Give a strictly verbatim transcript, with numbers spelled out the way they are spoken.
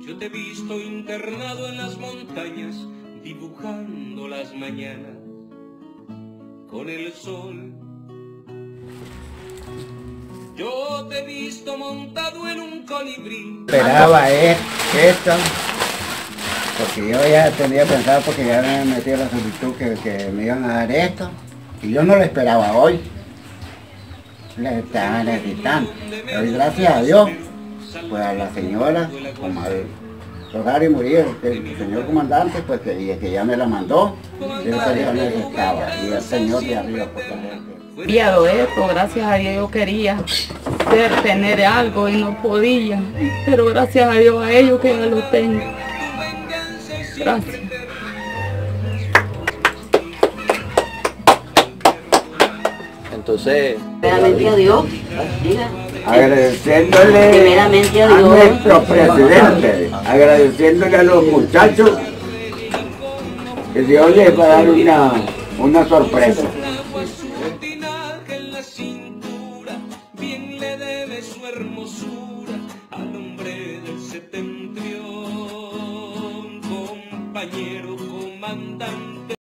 Yo te he visto internado en las montañas, dibujando las mañanas con el sol. Yo te he visto montado en un colibrí. Esperaba eh, esto, porque yo ya tenía pensado, porque ya me metí la solicitud que, que me iban a dar esto, y yo no lo esperaba hoy. Le estaba necesitando, pero gracias a Dios, pues a la señora, como al Rosario Murillo, el señor comandante, pues que, que ya me la mandó, yo ya necesitaba, y el señor de arriba, pues también. Enviado esto, gracias a Dios yo quería ser, tener algo y no podía, pero gracias a Dios a ellos que ya lo tengo. Gracias. Entonces, primeramente a Dios, diga. Agradeciéndole Primeramente a a Dios. nuestro presidente, agradeciéndole a los muchachos que Dios les va a dar una, una sorpresa. En la cintura, bien le debe su hermosura al hombre del septentrión, compañero.